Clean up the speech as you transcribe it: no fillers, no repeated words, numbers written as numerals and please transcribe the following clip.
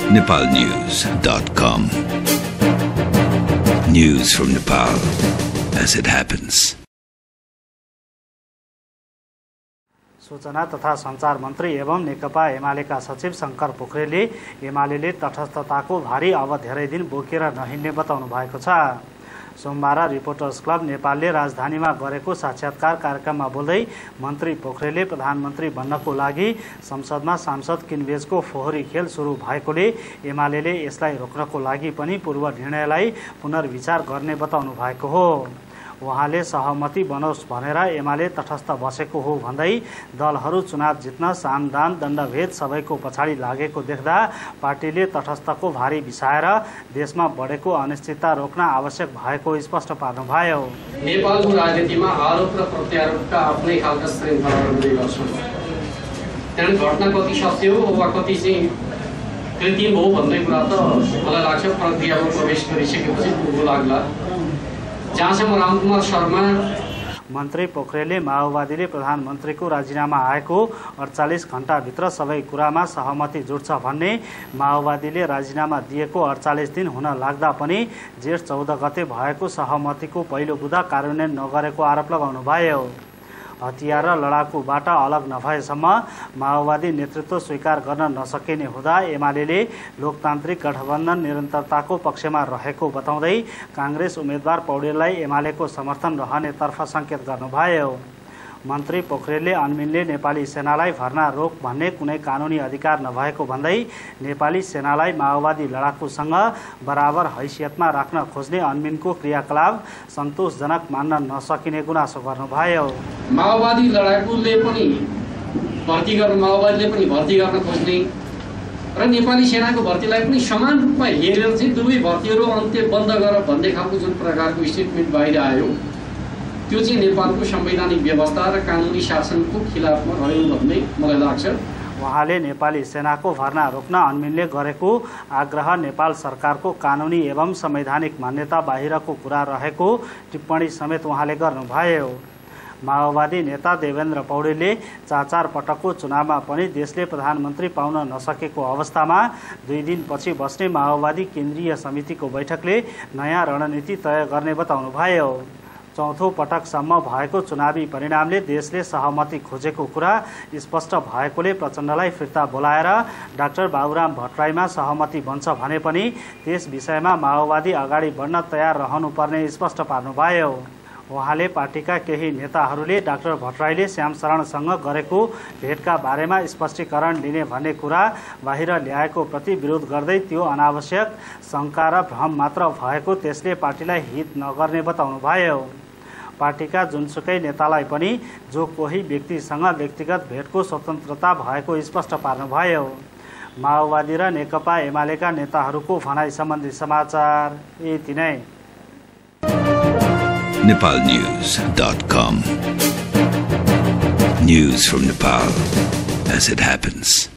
nepalnews.com. News from Nepal as it happens. सूचना तथा सञ्चार मन्त्री एवं नेकपा एमालेका सचिव शङ्कर पोखरेलले एमालेले तटस्थताको भारी अब धेरै दिन बोकेर नहिँड्ने बताउनु भएको छ। सोमबार रिपोर्टर्स क्लब नेपालले राजधानीमा गरेको साक्षात्कार कार्यक्रममा बोल्दै मन्त्री पोखरेलले प्रधानमन्त्री बन्नको लागि संसदमा सांसद किनबेचको फोहोरी खेल सुरु भएकोले एमालेले यसलाई रोक्नको लागि पनि पूर्व निर्णयलाई पुनर्विचार गर्ने बताउनु भएको हो। उहाँले सहमति बनोस् भनेर एमाले तटस्थ बसेको हो भन्दै दलहरू चुनाव जित्न सामदान दण्डभेद सबैको पछाडि लागेको देख्दा पार्टीले तटस्थको भारी बिसाएर देशमा बढेको अनिश्चितता रोक्न आवश्यक भएको स्पष्ट पार्नुभयो। नेपालको राजनीतिमा आरोप र प्रत्यारोपका आफ्नै खालका श्रृङ्खलाहरू हुँदै गर्छन्। त्यहाँ घटना कति सत्य हो वा कति चाहिँ कृत्रिम हो भन्ने कुरा त मलाई लाग्छ प्रक्रियामा प्रवेश गरिसकेपछि बुझ्नु लाग्ला। जहाँसम्म रामकुमार शर्मा मन्त्री पोखरेलले माओवादीले प्रधानमन्त्रीको राजीनामा आएको 48 घण्टाभित्र सबै कुरामा सहमति जुट्छ भन्ने, माओवादीले राजीनामा दिएको 48 दिन हुन लाग्दा पनि जेठ 14 गते भएको सहमतिको पहिलो बुँदा कार्यान्वयन नगरेको आरोप लगाउनुभयो। हतियार र लडाकुबाट अलग नभएसम्म माओवादी नेतृत्व स्वीकार गर्न नसकिने हुँदा एमालेले लोकतान्त्रिक गठबन्धन निरन्तरताको पक्षमा रहेको बताउँदै काङ्ग्रेस उम्मेद्वार पौडेललाई एमालेको समर्थन रहनेतर्फ सङ्केत गर्नुभयो। मन्त्री पोखरेलले अन्मिनले नेपाली सेनालाई भर्ना रोक भन्ने कुनै कानुनी अधिकार नभएको भन्दै नेपाली सेनालाई माओवादी लडाकुसँग बराबर हैसियतमा राख्न खोज्ने अन्मिनको क्रियाकलाप सन्तोषजनक मान्न नसकिने गुनासो गर्नुभयो। माओवादी लडाकुले पनि माओवादीले पनि भर्ती गर्न खोज्ने र नेपाली सेनाको भर्तीलाई पनि समान रूपमा हेरेर चाहिँ दुवै भर्तीहरू अन्त्य बन्द गर भन्ने खालको जुन प्रकारको स्टेटमेन्ट बाहिर आयो त्यो चाहिँ नेपालको संवैधानिक व्यवस्था र कानुनी शासनको खिलाफमा रह्यो भन्ने मलाई लाग्छ। उहाँले नेपाली सेनाको भर्ना रोक्न अन्मिनले गरेको आग्रह नेपाल सरकारको कानुनी एवं संवैधानिक मान्यता बाहिरको कुरा रहेको टिप्पणी समेत उहाँले गर्नुभयो। माओवादी नेता देवेन्द्र पौडेलले 4 पटकको चुनावमा पनि देशले प्रधानमन्त्री पाउन नसकेको अवस्थामा 2 दिनपछि बस्ने माओवादी केन्द्रीय समितिको बैठकले नयाँ रणनीति तय गर्ने बताउनुभयो। चौथो पटकसम्म भएको चुनावी परिणामले देशले सहमति खोजेको कुरा स्पष्ट भएकोले प्रचण्डलाई फिर्ता बोलाएर डाक्टर बाबुराम भट्टराईमा सहमति बन्छ भने पनि त्यस विषयमा माओवादी अगाडि बढ्न तयार रहनुपर्ने स्पष्ट पार्नुभयो। उहाँले पार्टीका केही नेताहरूले डाक्टर भट्टराईले श्याम शरणसँग गरेको भेटका बारेमा स्पष्टीकरण लिने भन्ने कुरा बाहिर ल्याएको प्रति विरोध गर्दै त्यो अनावश्यक शङ्का र भ्रम मात्र भएको, त्यसले पार्टीलाई हित नगर्ने बताउनुभयो। पार्टीका जुनसुकै नेतालाई पनि जो कोही व्यक्तिसँग व्यक्तिगत भेटको स्वतन्त्रता भएको स्पष्ट पार्नुभयो। माओवादी र नेकपा एमालेका नेताहरूको भनाइ सम्बन्धी समाचार यति नै। nepalnews.com. News from Nepal as it happens.